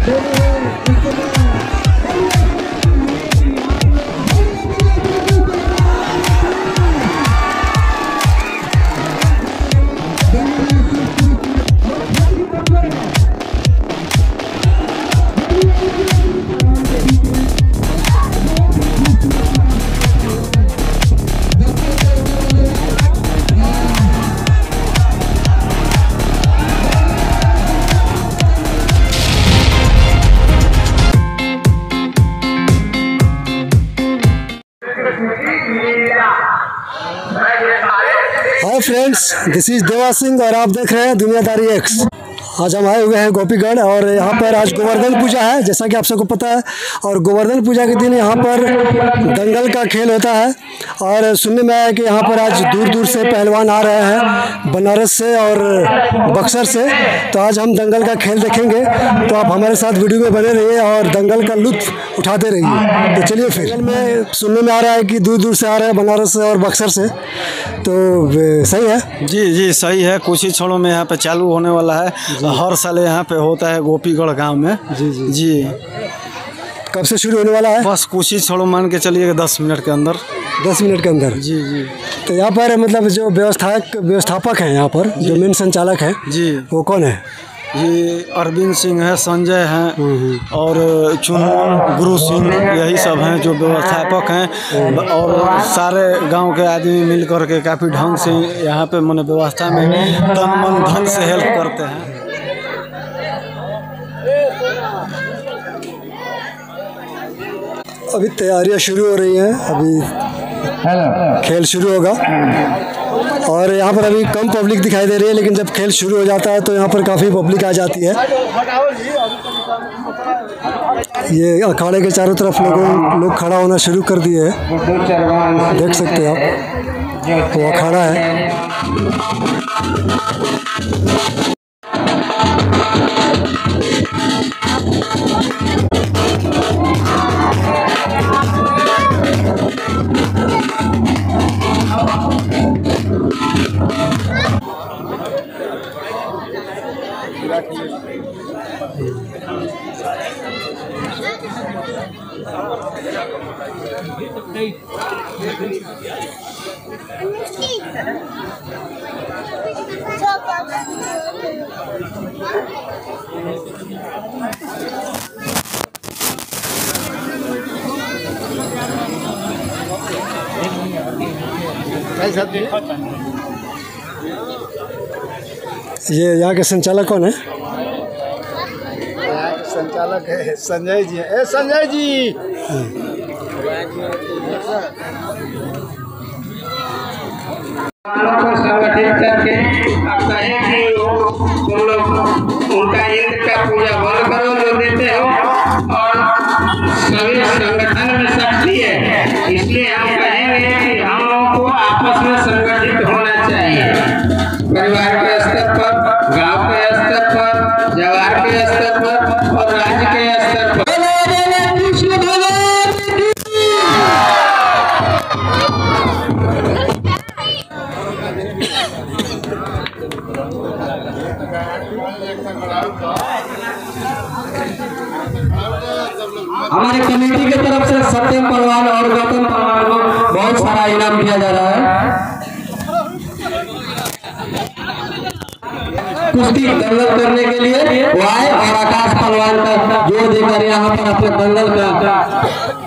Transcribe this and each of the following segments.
Hi friends, this is देवा सिंह और आप देख रहे हैं दुनियादारी एक्स। आज हम आए हुए हैं गोपीगढ़ और यहाँ पर आज गोवर्धन पूजा है, जैसा कि आप सबको पता है। और गोवर्धन पूजा के दिन यहाँ पर दंगल का खेल होता है और सुनने में आया कि यहाँ पर आज दूर दूर से पहलवान आ रहे हैं, बनारस से और बक्सर से। तो आज हम दंगल का खेल देखेंगे, तो आप हमारे साथ वीडियो में बने रहिए और दंगल का लुत्फ उठाते रहिए। तो चलिए, फिर में सुनने में आ रहा है कि दूर दूर से आ रहे हैं, बनारस से और बक्सर से। तो सही है? जी सही है। कुछ ही क्षणों में यहाँ पे चालू होने वाला है। हर साल यहाँ पे होता है गोपीगढ़ गांव में। जी कब से शुरू होने वाला है? बस कुछ ही क्षणों, मान के चलिए 10 मिनट के अंदर। 10 मिनट के अंदर? जी। तो यहाँ पर मतलब जो व्यवस्थापक हैं, यहाँ पर जो मेन संचालक हैं जी, वो कौन है? ये अरविंद सिंह है, संजय हैं और चुनमुन गुरु सिंह, यही सब हैं जो व्यवस्थापक हैं। और सारे गांव के आदमी मिल कर के काफ़ी ढंग से यहाँ पे मन व्यवस्था में तन मन धन से हेल्प करते हैं। अभी तैयारियां शुरू हो रही हैं, अभी खेल शुरू होगा और यहाँ पर अभी कम पब्लिक दिखाई दे रही है, लेकिन जब खेल शुरू हो जाता है तो यहाँ पर काफ़ी पब्लिक आ जाती है। ये अखाड़े के चारों तरफ लोग खड़ा होना शुरू कर दिए हैं, देख सकते हैं आप, वो अखाड़ा है। ये यहाँ के संचालक कौन है? यहाँ के संचालक है संजय जी। संजय जी को संगठित करके अब कहें कि तुम लोग उनका इंद्र का पूजा बंद करो जो देते हो, और सभी संगठन में शक्ति है, इसलिए हम कहेंगे कि हम लोगों को आपस में संगठित होना चाहिए। परिवार के स्तर पर, गांव के स्तर पर, जवार के स्तर पर और राज्य के स्तर पर। हमारी कमेटी की तरफ से सत्यम पहलवान और गौतम पहलवान को बहुत सारा इनाम दिया जा रहा है। कुश्ती दंगल करने के लिए वो आए और आकाश पहलवान का जोर देकर यहाँ पर अपने दंगल का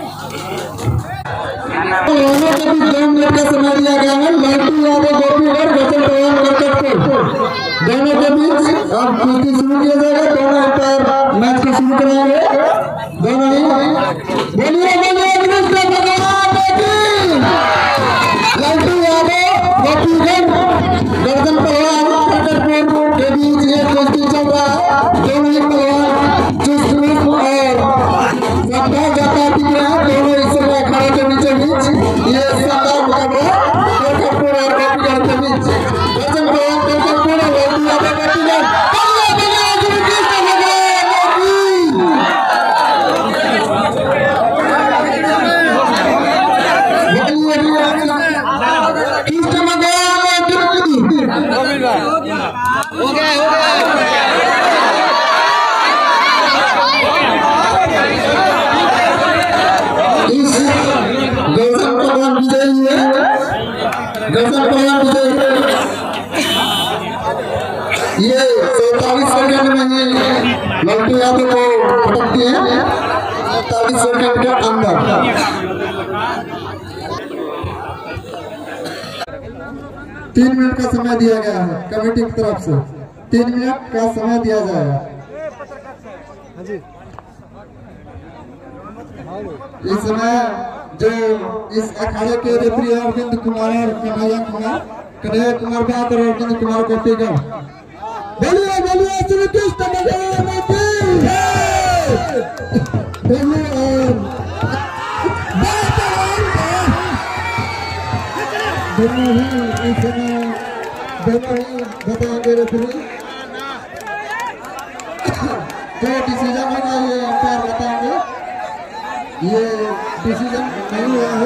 समय दिया गया है। लड़की यादव गोपीगढ़, गौतम पहलवान गणपतपुर, दोनों के बीच अब कुश्ती शुरू किया जाएगा। दोनों अंपायर मैच को शुरू कराएंगे। दोनों ही बोलिए कृष्ण भगवान की। लड़की यादव गोपीगढ़, गौतम पहलवान गणपतपुर के बीच ये कुश्ती चल रहा है। दोनों ही पहलवान चुस्त और जाता दिख रहा है। दोनों इस समय अखाड़े के बीचों बीच ये शानदार मुकाबला गणपतपुर और गोपीगढ़ के बीच। गौतम पहलवान गणपतपुर और लड़की यादव गोपीगढ़। वो फटकती है 40 सेकंड के अंदर। 3 मिनट का समय दिया गया है कमेटी की तरफ से, 3 मिनट का समय दिया जाएगा। इस समय जो इस अखाड़े के रेफरी अरविंद कुमार और कन्हैया कुमार बात और अरविंद कुमार कोटीगढ़, बोलिए बोलिए श्री कृष्ण भगवान की जय। बोलिए और दोनों ही इस समय दोनों ही बताएंगे रेफरी जो डिसीजन होगा ये अंपायर बताएंगे। ये डिसीजन नहीं हुआ है,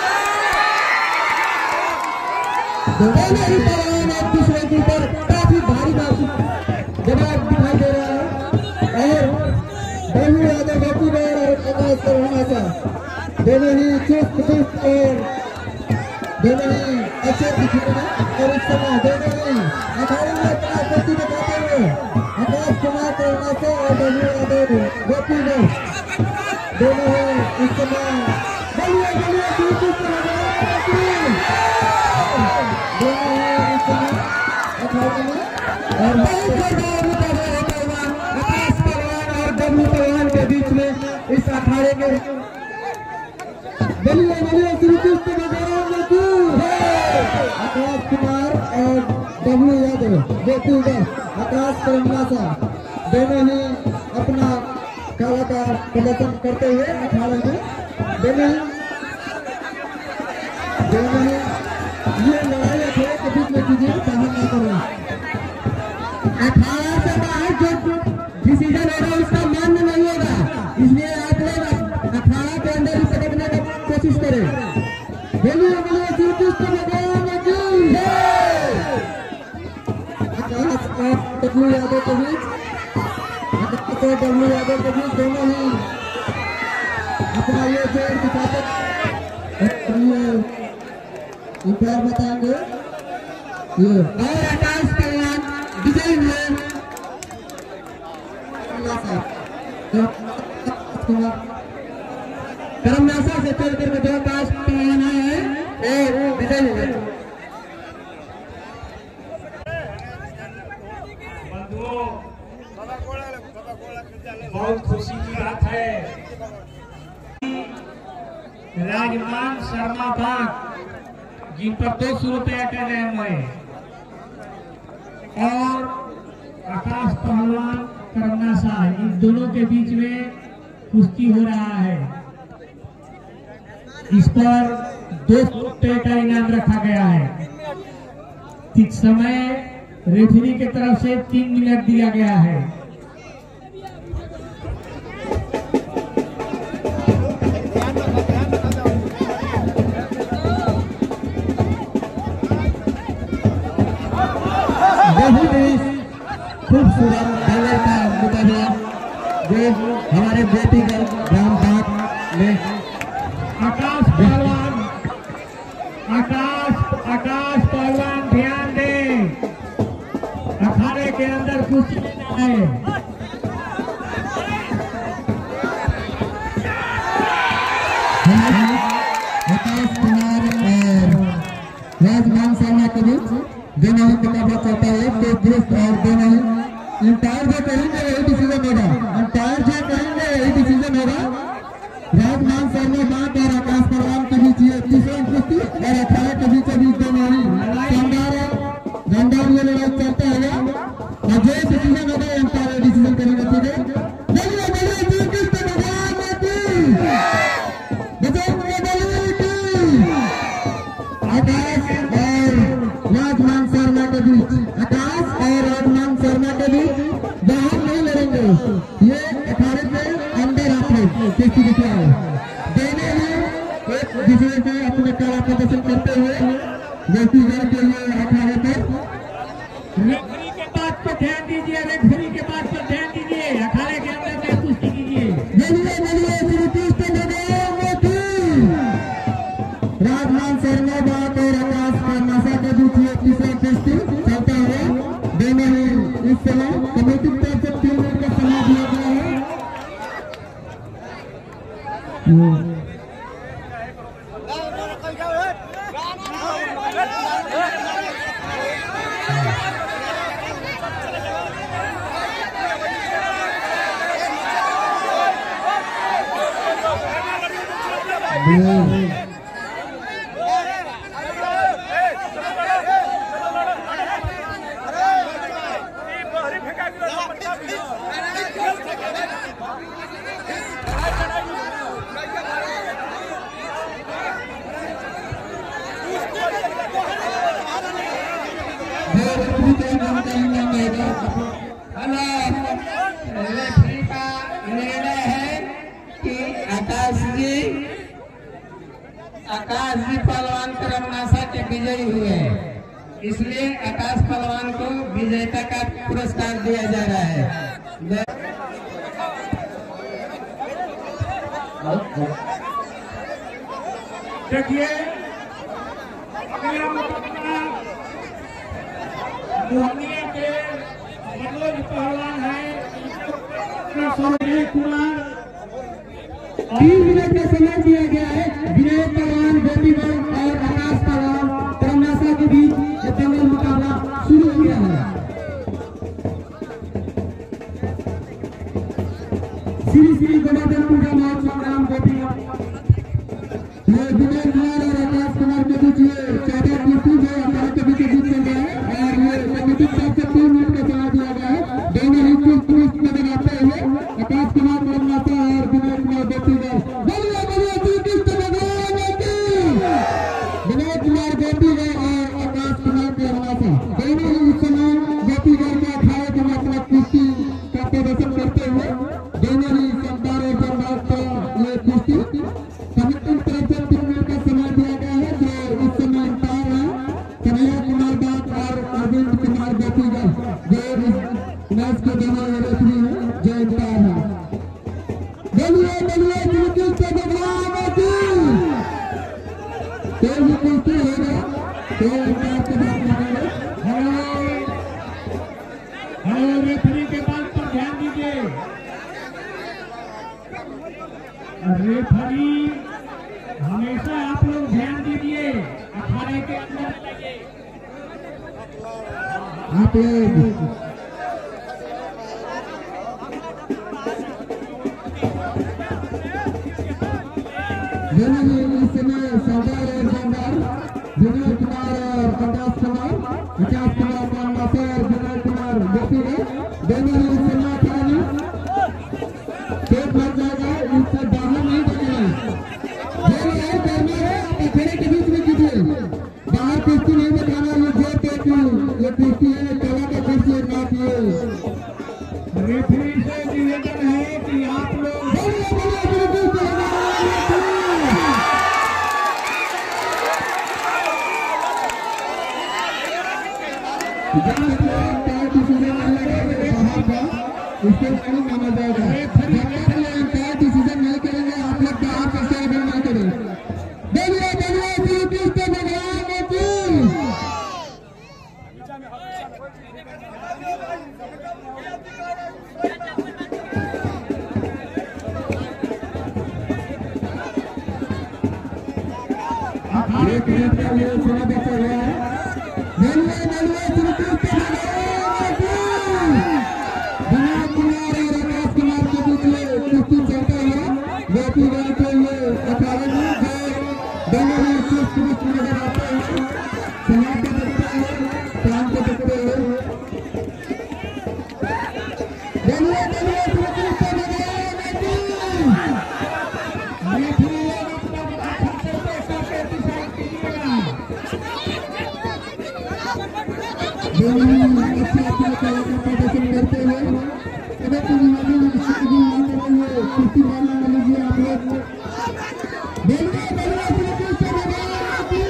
दोनों ही पहलवान एक दूसरे के ऊपर काफी भारी दबाव दिखाई दे रहा है और बबलू यादव गोपीगढ़ और आकाश परवाना दोनों ही चुस्त और दोनों ही अच्छे दिख रहे हैं। और इस समय दोनों ही अखाड़े में अपना गति दिखाते हुए आकाश कुमार परवाना और बबलू यादव गोपीगढ़ दोनों ही इस समय बोलिए बोलिए श्री कृष्ण भगवान की दोनों ही इस समय अखाड़े में और आकाश परवान और बबलू परवान के बीच में इस अखाड़े में बोलिए बोलिए श्री कृष्ण भगवान की आकाश कुमार और बबलू यादव गोपीगढ़ आकाश परवाना दोनों ही अपना कला का प्रदर्शन करते हुए अखाड़े में दोनों ही ये लड़ाई अखाड़े के बीच में कीजिए, बाहर ना करें। अखाड़ा से बाहर जो डिसीजन होगा उसका मान्य नहीं होगा, इसलिए आप लोग अखाड़ा के अंदर ही पकड़ने की कोशिश करें। बोलिए बोलिए श्री कृष्ण भगवान की जय। आकाश और बबलू यादव के बीच बबलू यादव के बीच दोनों ही अपना ये जोर दिखाते अंपायर बताएंगे ये और आकाश परवान विजय हुए करमनासा से चल करके जो आकाश परवान आए हैं और विजय हुए। बहुत खुशी की बात है, राजमान शर्मा पाक जिन पर 200 रुपया का इनाम है और आकाश पहलवान करमनासा, इन दोनों के बीच में कुश्ती हो रहा है। इस पर 200 रुपये का इनाम रखा गया है। ठीक समय रेफरी की तरफ से 3 मिनट दिया गया है। खूबसूरत दंगल का मुकाबला जो हमारे गोपीगढ़ ग्राम बाग में आकाश पहलवान ध्यान दें, अखाड़े के अंदर कुछ लेना है। आकाश कुमार और राजमान शर्मा के बीच दोनों ही मुकाबला चलता है। तो दुरुस्त और दोनों ही अंपायर जो करेंगे यही डिसीजन होगा, अंपायर जो करेंगे यही डिसीजन होगा। राजमान शर्मा बात और आकाश परवान के बीच ये तीसरा कुश्ती और अखाड़े के बीच अभी दोनों ही शानदार ये लड़ाई चलता है और जो डिसीजन होगा अंपायर डिसीजन करेंगे। बोलिए बोलिए श्री कृष्ण भगवान की आकाश और राजमान शर्मा के बीच बाहर नहीं लड़ेंगे, ये अखाड़े के अंदर आप लोग कुश्ती दिख रहा है। दोनों ही एक दूसरे से अपने कला प्रदर्शन करते हुए गोपीगढ़ के लिए अखाड़े पर रेफरी के बात पर ध्यान दीजिए, रेफरी के बात पर ध्यान दीजिए, अखाड़े के अंदर में कुश्ती कीजिए। बोलिए बोलिए श्री कृष्ण भगवान की। राजमान शर्मा बात और आकाश परवाना के बीच ये तीसरा कुश्ती चलता है। दोनों ही इस समय कमेटी की तरफ से 3 मिनट का समय दिया गया है। रेफरी का निर्णय है कि आकाश जी पहलवान करमनासा के विजयी हुए हैं, इसलिए आकाश पहलवान को विजेता का पुरस्कार दिया जा रहा है। देखिए अगला मुकाबला मोहनिया के मनोज पहलवान है कुमार। 20 मिनट का समय दिया गया है। विनय पहलवान गोपीगढ़ और आकाश पहलवान करमनासा के बीच ये दंगल मुकाबला शुरू हो गया है। श्री श्री गोवर्धन पूजा महोत्सव ग्राम गोपीगढ़ विनय कुमार और आकाश कुमार के बीच ये चादर कुर्सी जो हमारे कभी के बीच चल रहा है और ये कमेटी तरफ से 3 मिनट का समय दिया गया है। दोनों ही ट्विस्ट में बनाते हुए आकाश कुमार करमनासा और विनय कुमार गोपीगढ़ विनय कुमार गोपीगढ़ और आकाश कुमार करमनासा दोनों ही इस समय गोपीगढ़ के अखाड़े में अपना कुश्ती का प्रदर्शन करते हुए दोनों ही शानदार और शानदार का ये कुश्ती कमिटी तरफ से 3 मिनट का समय दिया गया है जो इस समय अंपायर है कन्हैया कुमार दास और अरविंद कुमार गोपीगढ़ जो मैच के दोनों रेफरी हैं जो अंपायर है। बोलिए बोलिए श्री कृष्ण भगवान की कोई भी कुश्ती होगा तो अंपायर के बात मानेंगे। हेलो रेफरी के बात पर ध्यान दीजिए। रेफरी हमेशा आप लोग ध्यान दीजिए, अखाड़े के अंदर जाइए। आप लोग इस समय सरदार और शानदार विनय कुमार और आकाश कुमार करमनासा और विनय कुमार गोपीगढ़ दोनों ही इस समय अखाड़े पेट भर जाएगा, इससे बाहर नहीं बनेगा। अखाड़े के बीच में कीजिए, बाहर कुश्ती नहीं दिखाना। ये कुश्ती है कला का कुश्ती है ना कि रेफरी से निवेदन है कि आप लोग उसके नहीं माना जाएगा। डिसीजन नहीं करेंगे आप लोग बाहर कैसे नहीं करें। बोलिए बोलिए श्री कृष्ण भगवान की। एक मिनट का ये समय बचा हुआ है। बोलिए बोलिए श्री कृष्ण भगवान की। विनय कुमार और आकाश कुमार के बीच में कुश्ती चलता हुआ गोपीगढ़ के ये अखाड़े में जो दोनों ही चुस्त नजर आते हैं, समाज को देखते हुए, प्राण को देखते हुए। बोलिए बोलिए श्री कृष्ण भगवान की। रेफरी अपना खर्चे पैसा पे डिसाइड कीजिएगा। दोनों अच्छे कला का प्रदर्शन करते हुए कुश्ती मारने लीजिए आप लोग। बोलिए बोलिए श्री कृष्ण भगवान की।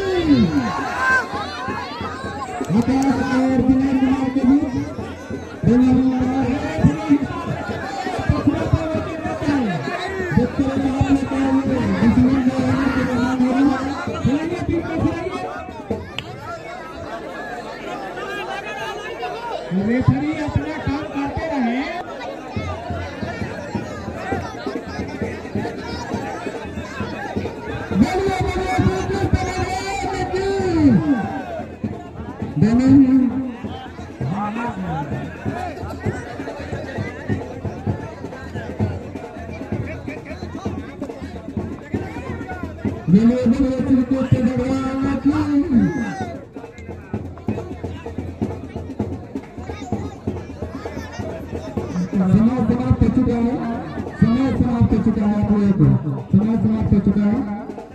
आकाश और विनय कुमार के बीच दोनों रेफरी अपना काम करते रहे। समाप्त हो चुका है, समय समाप्त हो चुका है, समय समाप्त हो चुका है।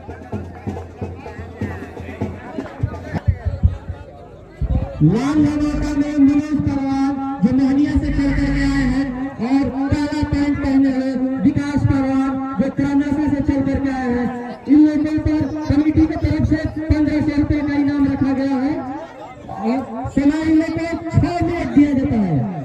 लाल लड़का में मनोज परवार जो मोहनिया से चल कर आए हैं और काला पैंट पहने हुए विकास परवार जो क्रमशः से चल कर आए हैं। इन लोगों पर कमेटी की तरफ से 1500 रुपए का इनाम रखा गया है और समय इन लोगों को 6 मिनट दिया जाता है।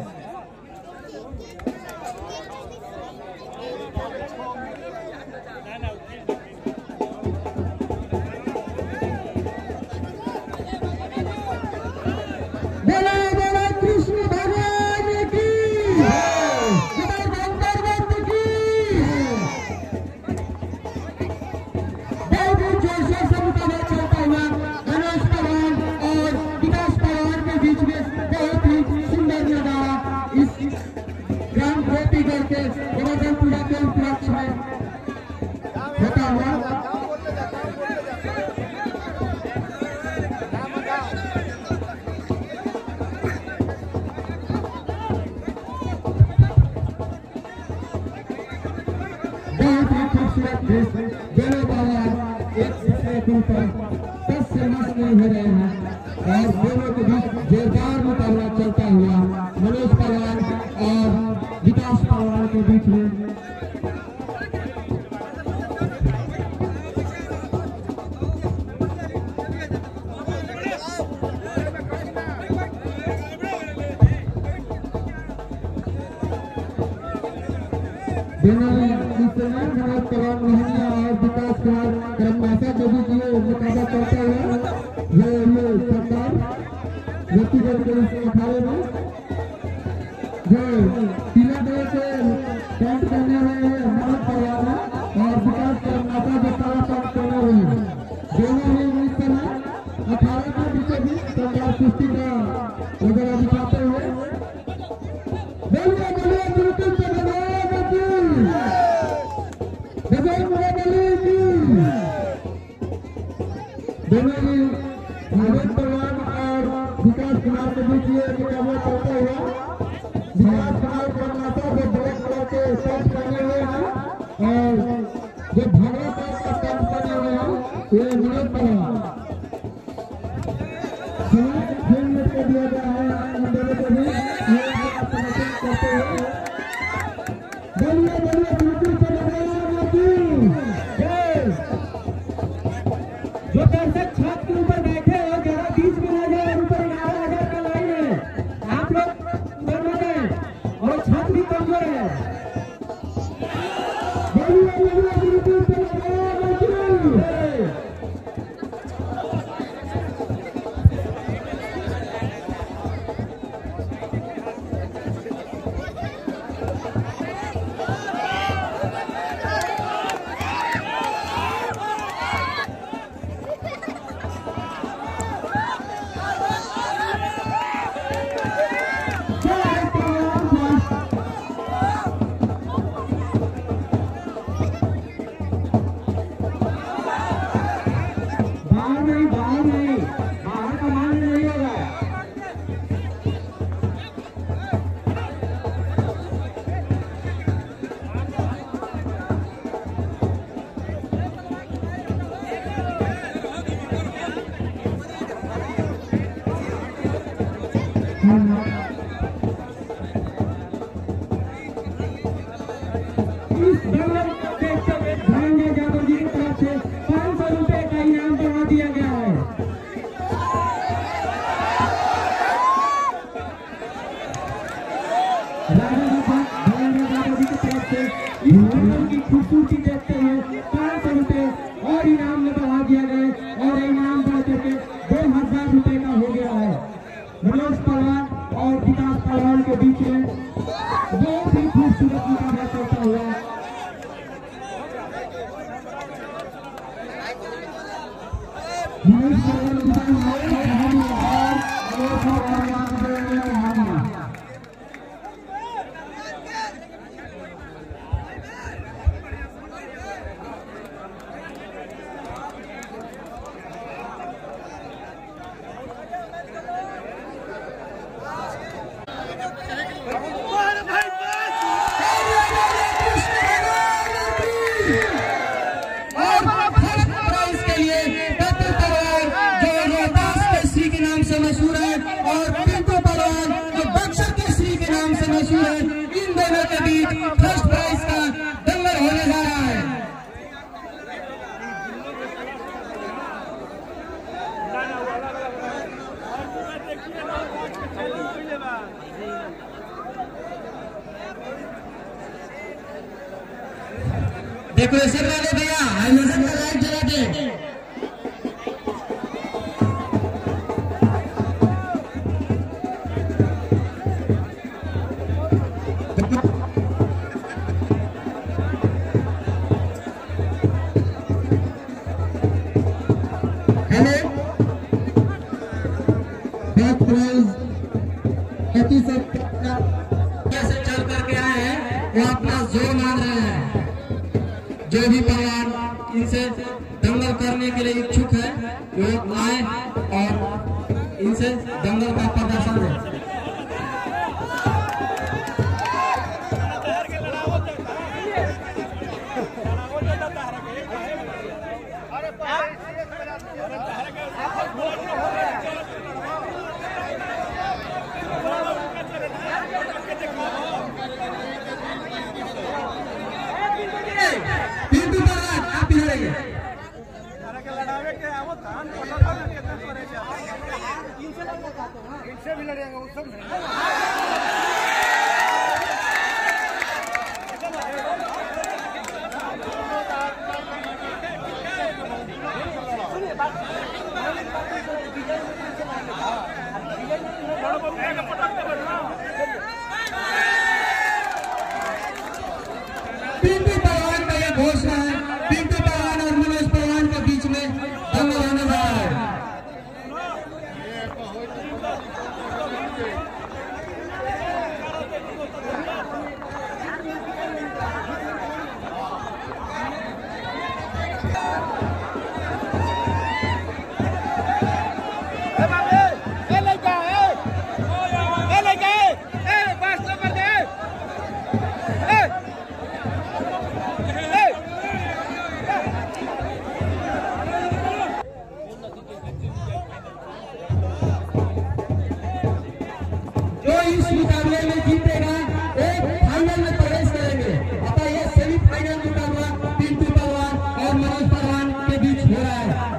दोनों बार एक दूसरे के ऊपर 10 से मस नहीं हो रहे हैं और दोनों के बीच जोरदार मुकाबला चलता हुआ मनोज परवार और विकास परवार के बीच में। मनोज परवार मोहनिया और विकास कुमार क्रमशः के बीच ये मुकाबला चलता हुआ ये सरकार व्यक्तिगत के इस अखाड़े में जो पीला कलर के पैंट पहने हुए हैं मनोज परवार और विकास क्रमशः जो काला पैंट पहने हुए हैं, दोनों ही इस समय अखाड़े के बीचों बीच सरकार कुश्ती का वगैरह दिखाते हुए मनोज परवार और विकास कुमार के बीच ये मुकाबला चलता हुआ विकास कुमार क्रमशः जो ब्लैक कलर के शर्ट पहने हुए हैं और जो भगवा कलर का पैंट पहने हुए हैं ये मनोज परवार खेल को दिया गया है। इन दोनों के बीच ये समर्थन करते हुए बोलिए बोलिए बिल्कुल जो दर्शक छत के ऊपर बैठे हो जरा बीच में आ जाए, ऊपर 11,000 का लाइन है, आप लोग बढ़ गए और छत भी कमजोर है। खूबसूरती देखते हुए 500 रुपए और इनाम में बढ़ा दिया गया और इनाम बढ़ करके 2,000 रुपए का हो गया है। मनोज परवार और विकास परवार के बीच में बहुत ही खूबसूरत मुकाबला चलता हुआ फर्स्ट प्राइज का दंगल होने जा रहा है। डेकोरेशन वाले भैया एनिमेशन का लाइट जला दे। कैसे चल करके आए हैं वो अपना जोर मान रहे हैं। जो भी परिवार इनसे दंगल करने के लिए इच्छुक है वो आए और इनसे दंगल का प्रदर्शन है। आप ही रहिए। इनसे भी लड़ेंगे वो सब पिंटू पहलवान का यह घोषणा है। पिंटू पहलवान और मनोज पहलवान के बीच में दंगल होने जा रहा है। इस मुकाबले में जीतेगा एक फाइनल में प्रवेश करेंगे। अतः यह सेमीफाइनल मुकाबला पिंटू पहलवान और मनोज पहलवान के बीच हो रहा है।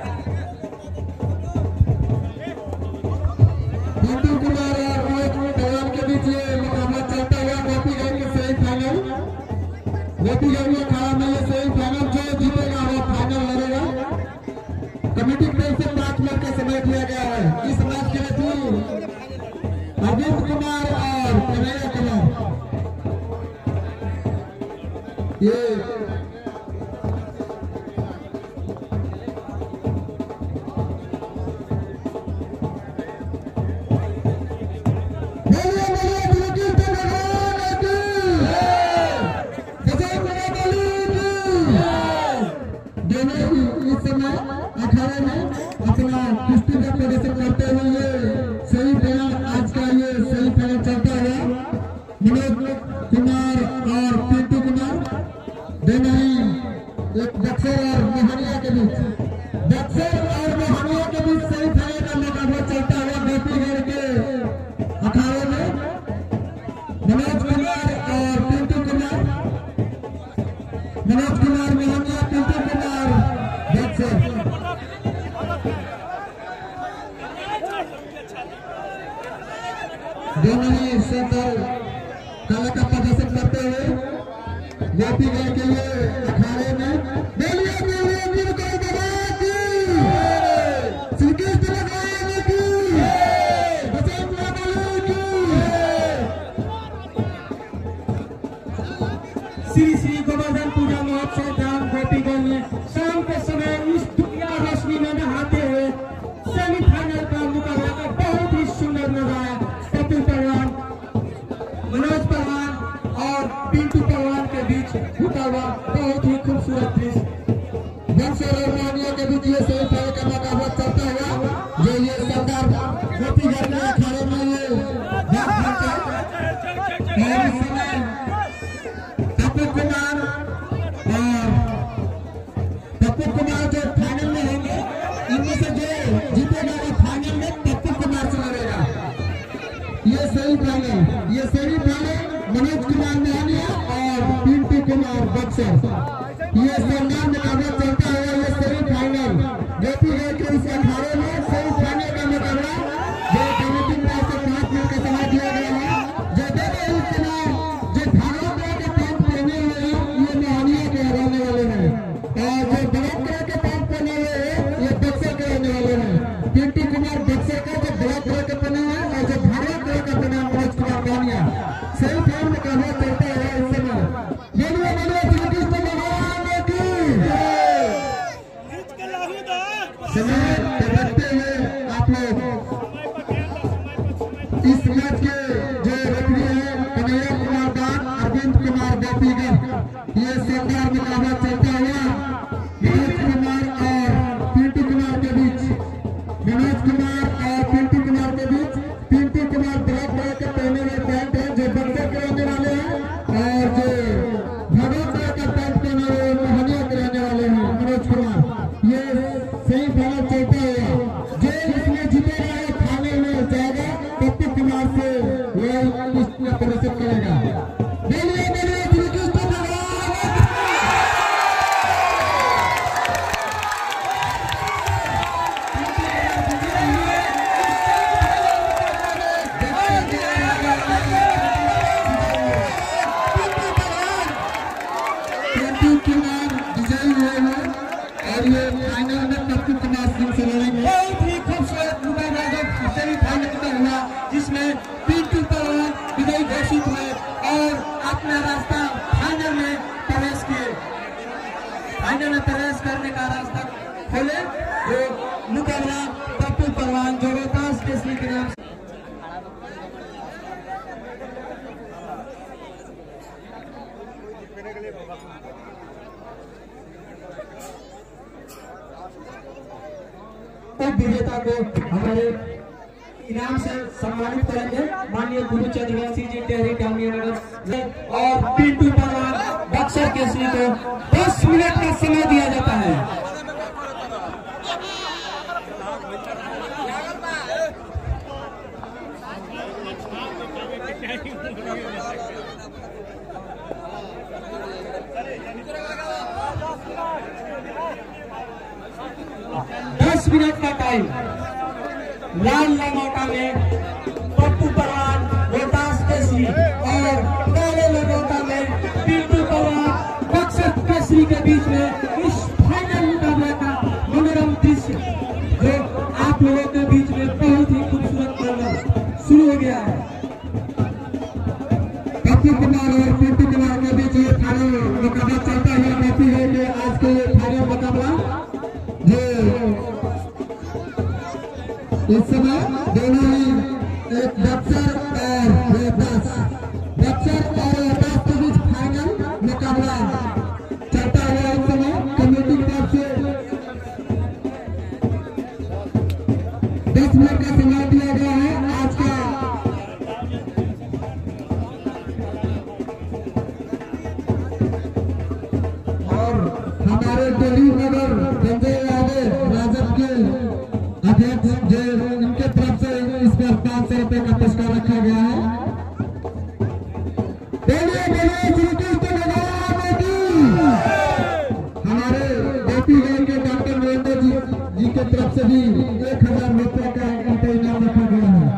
पिंटू कुमार और मनोज पहलवान के बीच ये मुकाबला चलता हुआ गोपीगंज के सेमीफाइनल। गोपीगंज में खड़ा में ये सेमीफाइनल जो जीतेगा वो फाइनल लड़ेगा। कमेटी की तरफ से 5 मिनट का समय दिया गया है। इस मैच के लिए अरविंद कुमार और कन्हैया कुमार ये इस समय अखाड़े में अपना कुश्ती का प्रदर्शन करते हुए सेमीफाइनल आज का ये सेमीफाइनल चलता हुआ मनोज कुमार और पिंटू कुमार दोनों ही एक बक्सर और मोहनिया के बीच सेमीफाइनल का मुकाबला चलता हुआ गोपीगंज के अखाड़े में मनोज कुमार और पिंटू कुमार। मनोज कुमार मोहनिया, पिंटू कुमार बक्सर। दोनों ही सेंटर कला का प्रदर्शन करते हुए गोपीगंज के लिए अखाड़े में श्री श्री गोवर्धन पूजा महोत्सव धाम गोपीगंज में शाम के समय इस दुनिया रोशनी में नहाते हुए बहुत ही खूबसूरत दृश्य बक्सर और मोहनिया के बीच ये सेमीफाइनल का मुकाबला चलता हुआ जो ये सरदार गोपीगढ़ के अखाड़े में ये बात करता है इस समय पप्पू कुमार जो फाइनल में होंगे इनमें से जो जीतेगा वो फाइनल में पप्पू कुमार से लड़ेगा। ये सेमीफाइनल मनोज कुमार मोहनिया और पिंटू कुमार बक्सर ये शानदार मुकाबला चलता है। ये सेमीफाइनल गोपीगढ़ के इस अखाड़े में सेमीफाइनल का मुकाबला जो कमेटी से 5 मिनट का समय दिया गया है। जो दोनों इस समय जो भारत के पैंट पहने हुए हैं ये मोहनिया के रहने वाले हैं और जो ब्लैक कलर के पैंट पहने हुए हैं ये बक्सर के रहने वाले हैं। पिंटू कुमार बक्सर का जो ब्लैक कलर के पहने हुए हैं और जो भारत कलर का पहने मनोज कुमार मोहनिया सेमीफाइनल मुकाबला चलता है इस समय। समय देखते हुए आप लोग इस मैच के जो रेफरी है कन्हैया कुमार दान अरविंद कुमार गोपीगढ़ ये शानदार मुकाबला चलता हुआ मनोज कुमार और पिंटू कुमार के बीच पिंटू कुमार ब्लैक कलर के पहने हुए पैंट है जो बक्सर के रहने वाले हैं और जो भगत कलर का पैंट पहने हुए मोहनिया के रहने वाले हैं मनोज कुमार। ये सेमीफाइनल चलता है जो इसमें जीतेगा ये फाइनल में जाएगा पप्पू कुमार से वह इसमें प्रदर्शन करेगा। और ये फाइनल में पप्पू कुमार सिंह से लड़ेंगे। बहुत ही खूबसूरत मुकाबला सेमीफाइनल का हुआ जिसमें पिंटू पहलवान विजयी घोषित हुए और अपना रास्ता फाइनल में प्रवेश किए। फाइनल में प्रवेश करने का रास्ता खोले वो मुकाबला पप्पू पहलवान जो रोहतास केसरी के नाम विजेता को हमारे इनाम से सम्मानित करेंगे माननीय गुरुचंद वैसी जी टेहरी डामियानगर और पिंटू पहलवान बक्सर केसरी को 10 मिनट का समय दिया जाता है। 10 मिनट का टाइम। लाल लंगोटा में पप्पू पहलवान रोहतास केसरी और काले लंगोटा में पिंटू पहलवान बक्सर केसरी के बीच में इस फाइनल मुकाबले का मनोरम दृश्य जो आप लोगों के बीच में बहुत ही खूबसूरत मुकाबला शुरू हो गया है। पप्पू कुमार और पिंटू कुमार के बीच ये फाइनल मुकाबला चलता हुआ काफी है कि आज के फाइनल मुकाबला जो इस समय दोनों ही एक बक्सर और रोहतास के बीच फाइनल मुकाबला चलता हुआ इस समय कमेटी की तरफ से 10 मिनट का समय दिया गया है। आज का और हमारे दिल्ली नगर संजय यादव राजद के अध्यक्ष जो इनके तरफ से इस पर 500 रुपए का पुरस्कार रखा गया है। हमारे गोपीगढ़ के डॉक्टर नरेंद्र जी के तरफ से भी 1000 रुपए का इनका इनाम रखा गया है।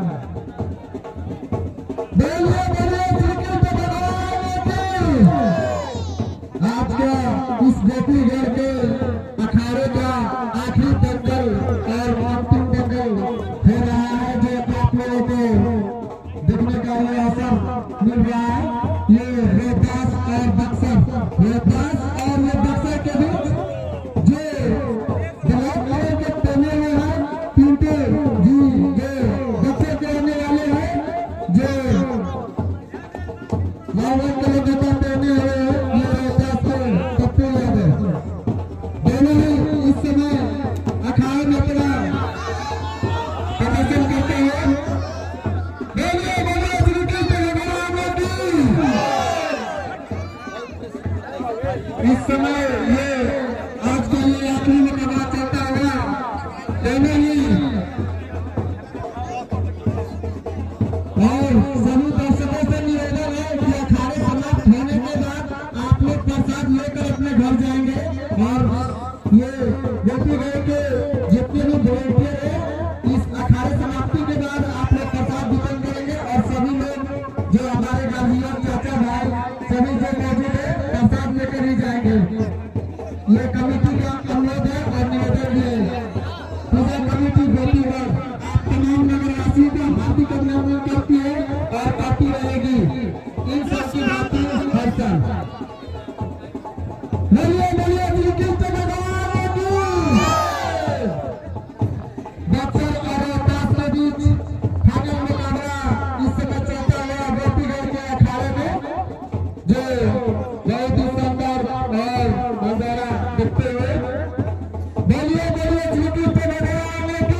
आज का इस गोपीगढ़ के अखाड़े का आखिरी दंगल और अंतिम दंगल हो रहा है जो आप लोगों को देखने का ये अवसर मिल रहा है। ये रोहतास और बक्सर के बीच जो ब्लैक कलर के पहने हुए हैं पिंटू जी जो बक्सर के रहने वाले हैं जो लाल कलर के पहने हुए हैं ये रोहतास के ये आज का ये आखिरी मुकाबला चलता हुआ दोनों ही और सभी दर्शकों से निवेदन है कि अखाड़े समाप्त होने के बाद आप लोग प्रसाद लेकर अपने घर जाएंगे और ये गोपीगढ़ के जितने भी वॉलंटियर है इस अखाड़े समाप्ति के बाद आप लोग प्रसाद वितरण करेंगे और सभी लोग जो हमारे गांधीवाद चाचा भाई सभी जो मौजूद है प्रसाद लेकर ही जाएंगे। ये कमेटी का अनुरोध है और निवेदन भी है। पूजा कमेटी गोपीगढ़ आप तमाम नगरवासियों का हार्दिक अभिनंदन करती है और करती रहेगी। इन सबकी बातें हर साल बोलिए श्री कृष्ण भगवान की। बक्सर और रोहतास के बीच फाइनल मुकाबला इस समय चलता हुआ गोपीगढ़ के अखाड़े में जो बहुत ही शानदार और नजारा देखते हुए बोलिए श्री कृष्ण भगवान की।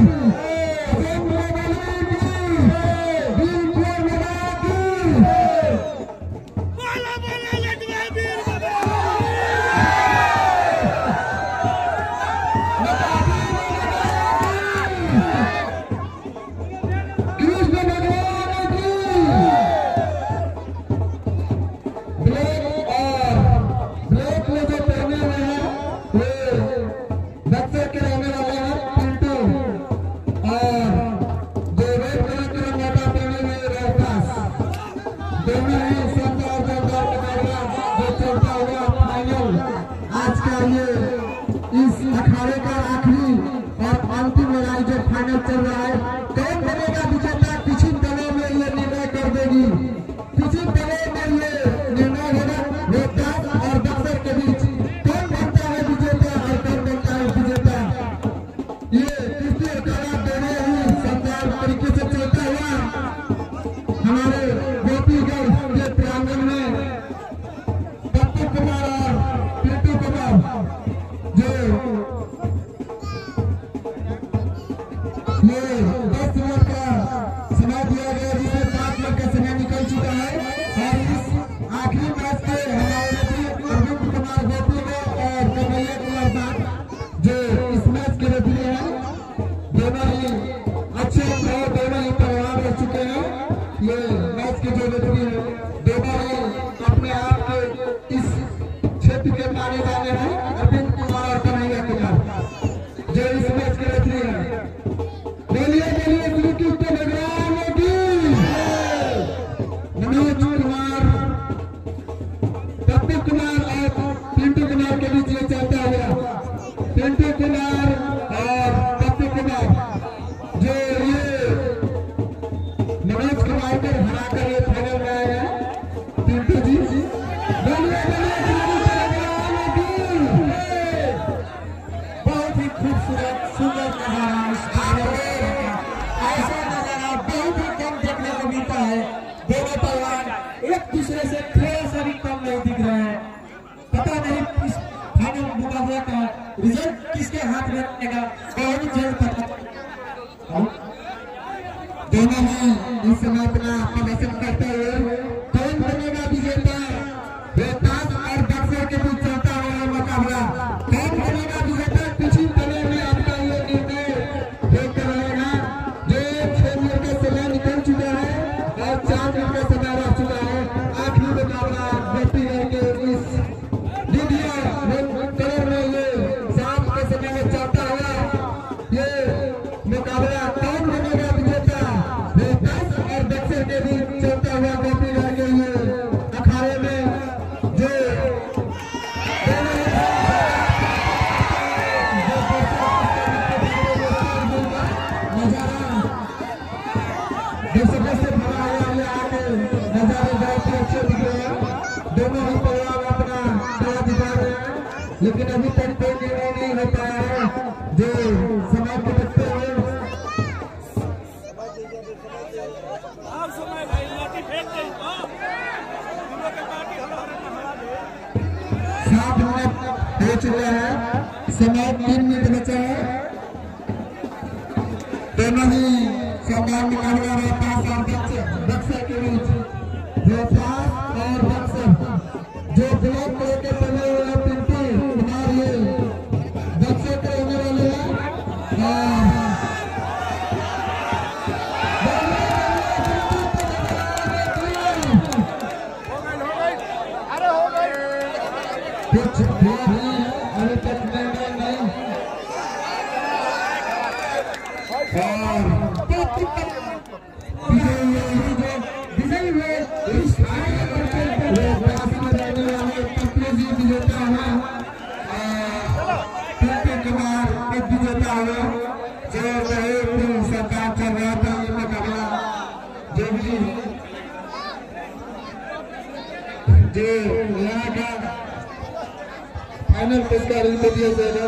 आज का ये इस अखाड़े का आखिरी और अंतिम लड़ाई जो फाइनल चल रहा है कौन बनेगा विजेता किसी दलों में ये निर्णय कर देगी। किसी दलों में ये निर्णय होगा रोहतास और बक्सर के बीच कौन बनता है विजेता और कौन बनता है विजेता। ये कुश्ती अखाड़ा दोनों ही शानदार तरीके से चलता हुआ हमारे गोपीगढ़ के प्रांगण में पप्पू कुमार और पिंटू कुमार जो ये 10 मिनट का समय दिया गया जिसमें 5 मिनट का समय निकल चुका है और इस आखिरी मैच के हमारे रेफरी अरविंद कुमार गोपीगढ़ और कन्हैया कुमार साहब जो इस मैच के रेफरी हैं दोनों ही अच्छे और दोनों ही पहलवान रह चुके हैं। ये मैच के जो रेफरी हैं दोनों ही अपने आप के इस क्षेत्र के माने जाने हैं अरविंद कुमार और कन्हैया कुमार जो इस मैच के रेफरी हैं। बोलिए श्री कृष्ण भगवान की। मनोज कुमार पप्पू कुमार और पिंटू कुमार के बीच ये चलता हुआ पिंटू कुमार और पप्पू कुमार जो ये मनोज कुमार को हराकर ये फाइनल में आए हैं। पिंटू जी बोलिए बहुत ही खूबसूरत सुंदर नजारा ऐसा नजारा बहुत ही कम देखने को मिलता है। दोनों पहलवान एक दूसरे से थोड़ा सा भी कम नहीं दिख रहे हैं। पता नहीं इस फाइनल मुकाबले का रिजल्ट किसके हाथ में रहेगा बहुत जल्द पता। दोनों ही इस समय अपना प्रदर्शन करते हुए कौन बनेगा विजेता। रोहतास और बक्सर के बीच चलता हुआ मुकाबला कौन बनेगा विजेता किसी तरह में आपका ये निर्णय होता रहेगा। जो 6 मिनट का समय निकल चुका है और 4 मिनट का समय रह चुका है। आखिरी मुकाबला गोपीगढ़ के इस करोड़ में ये शाम के समय में चलता हुआ ये मुकाबला कौन बनेगा विजेता। रोहतास और बक्सर के बीच चलता हुआ गोपीगढ़ के ये अखाड़े में जो नजारा दर्शकों से भरा हुआ ये आगे नजारे बहुत ही अच्छे दिख रहे हैं। दोनों ही परिवार अपना कला दिखा रहे हैं लेकिन अभी तक कोई निर्णय नहीं हो पाया है जो समाज को देखते हुए 7 मिनट हो चुके हैं। समय 3 मिनट बचा है। दोनों ही शानदार मुकाबला रोहतास और बक्सर के बीच। रोहतास और बक्सर जो ब्लॉक के बने हुए कुछ भी अभी तक निर्णय नहीं विजयी हुए इस विजेता है विजेता हुए जो सरकार चल रहा था ये मुकाबला जो भी जो यहाँ का फाइनल पुरस्कार इनको दिया जाएगा।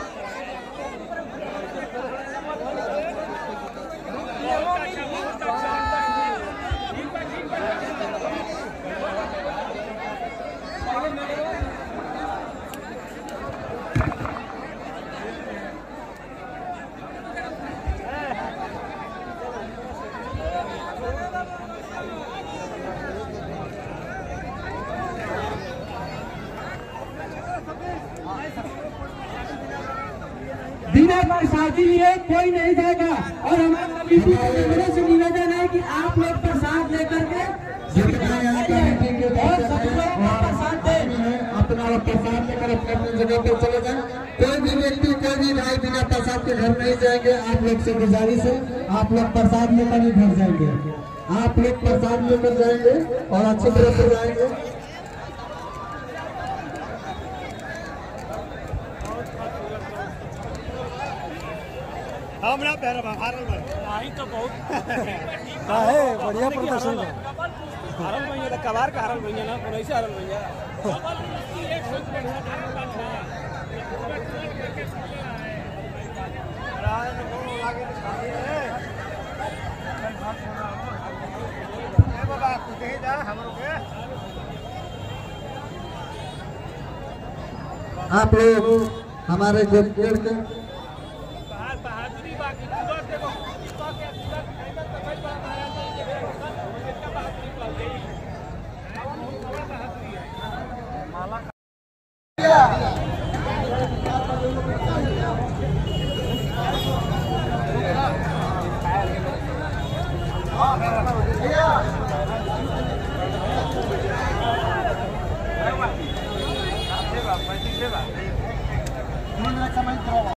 बिना प्रसादी लिए कोई नहीं जाएगा और हमारे कमेटी के मेंबरों से निवेदन है कि आप लोग प्रसाद लेकर के प्रसाद दें, अपना प्रसाद लेकर अपनी जगह पर चले जाएं। कोई भी व्यक्ति कोई भी भाई बिना प्रसाद के घर नहीं जाएंगे। आप लोग से गुजारिश है आप लोग प्रसाद लेकर ही घर जाएंगे। आप लोग प्रसाद लेकर जाएंगे और अच्छी तरह से जाएंगे। हमरा पैर भारत नहीं तो बहुत है बढ़िया प्रदर्शन है। हारल भैया कबार का हारल भैया ना कोई से हारल भैया आप लोग हमारे